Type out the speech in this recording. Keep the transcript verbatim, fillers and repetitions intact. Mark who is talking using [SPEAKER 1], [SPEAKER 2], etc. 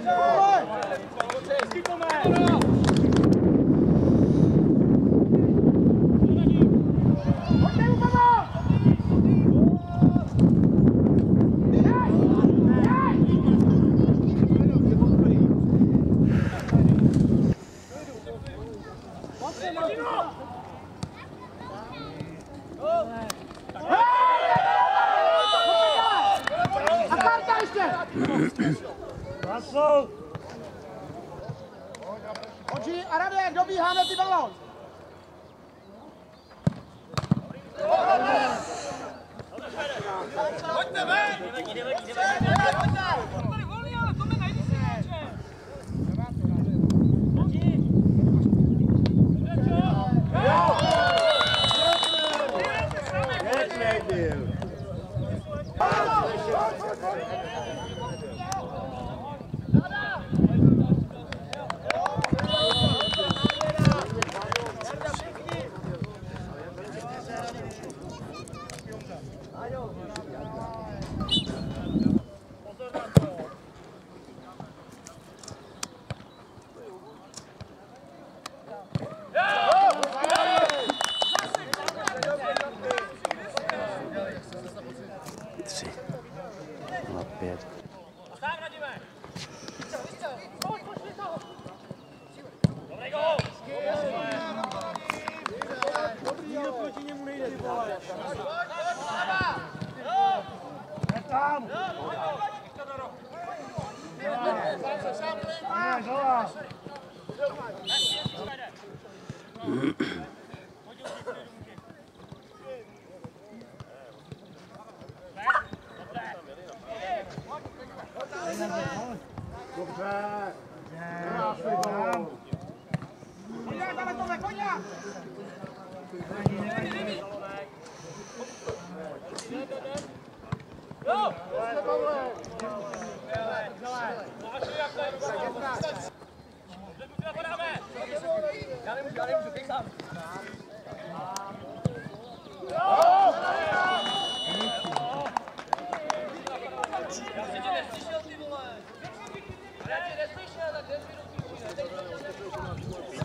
[SPEAKER 1] Oči, Arabě, dobíháme ty balón. Pojďte ven! Jdeme, jdeme, jdeme. Tady volný, ale to mě najdi si hráče.
[SPEAKER 2] Tři. Na pět.
[SPEAKER 1] Nikdo proti němu nejde, ty vole.
[SPEAKER 3] Tam! Ne, dola!
[SPEAKER 1] Dobře. Krásný gól. Pojďme, dáme tohle, pojďme. Jo! Já nemůžu, já nemůžu, běž sám. Já jsem tě neslyšel, ty vole. Já tě neslyšel, tak desvě do příčí, ne?